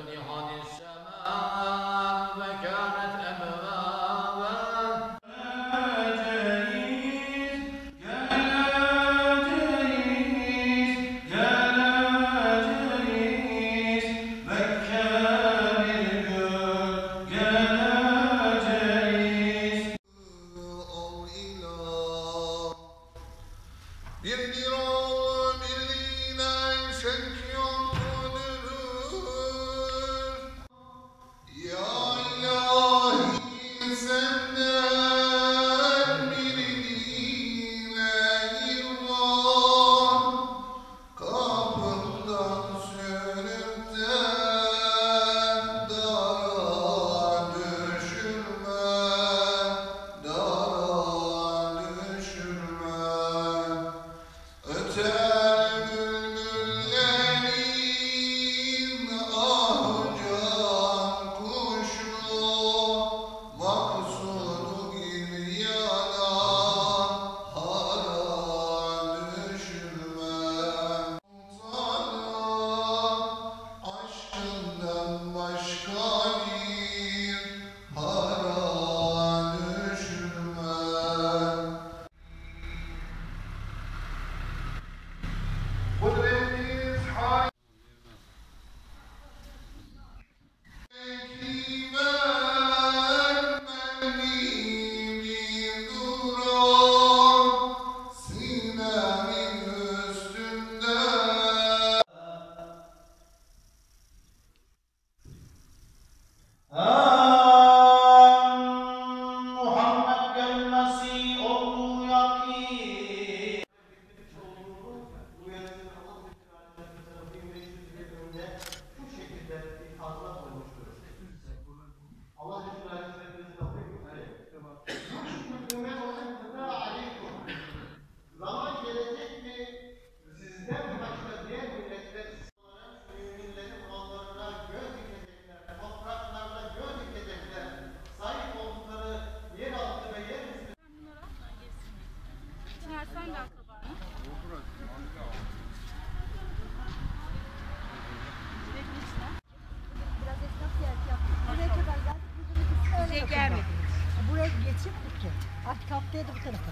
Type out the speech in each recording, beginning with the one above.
Gelmedi. Buraya geçip ki. Artık haftaya da bu tarafa.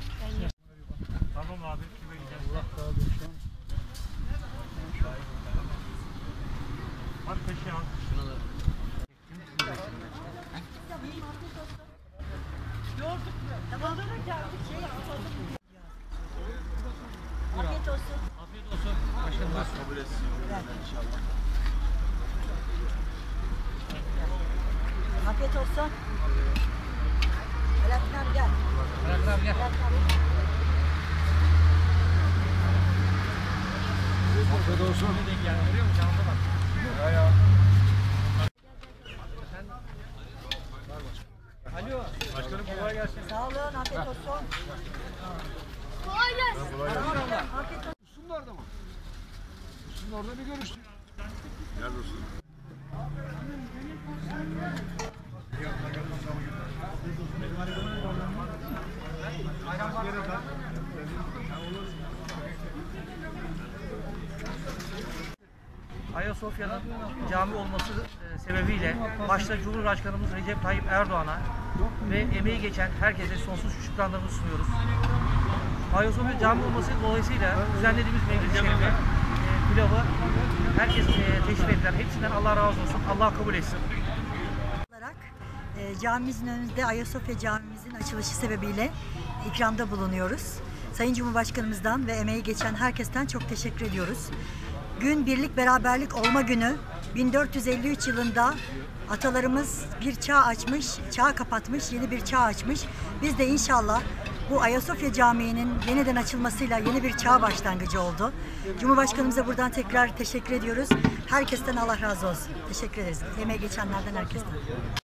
Tamam abi. Allah razı olsun. Bak peşi al. Yorduk mu? Tamam da geldik şey yapalım. Afiyet olsun. Afiyet olsun. Allah kabul etsin. İnşallah. Afiyet olsun. Alaaddin abi gel. Alaaddin abi gel. Afiyet olsun. Görüyor musun? Canlı bak. Ya. Alo. Başkanım kolay gelsin. Sağ olun. Afiyet olsun. Kolay gelsin. Afiyet olsun. Üstünün orada mı? Üstünün orada bir görüştük. Nerede olsun? Ayasofya'nın cami olması sebebiyle başta Cumhurbaşkanımız Recep Tayyip Erdoğan'a ve emeği geçen herkese sonsuz şükranlarımızı sunuyoruz. Ayasofya cami olması dolayısıyla düzenlediğimiz Mevlid-i Şerif'e pilavı herkes teşrif ettiler. Hepsinden Allah razı olsun. Allah kabul etsin. Camimizin önünde Ayasofya Camimizin açılışı sebebiyle ikramda bulunuyoruz. Sayın Cumhurbaşkanımızdan ve emeği geçen herkesten çok teşekkür ediyoruz. Gün birlik beraberlik olma günü. 1453 yılında atalarımız bir çağ açmış, çağ kapatmış, yeni bir çağ açmış. Biz de inşallah bu Ayasofya Camii'nin yeniden açılmasıyla yeni bir çağ başlangıcı oldu. Cumhurbaşkanımıza buradan tekrar teşekkür ediyoruz. Herkesten Allah razı olsun. Teşekkür ederiz. Emeği geçenlerden herkesten.